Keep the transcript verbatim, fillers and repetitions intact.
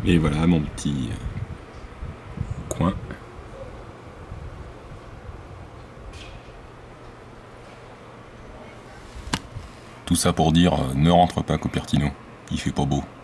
Et voilà mon petit coin. Tout ça pour dire, euh, ne rentre pas Cupertino, il fait pas beau.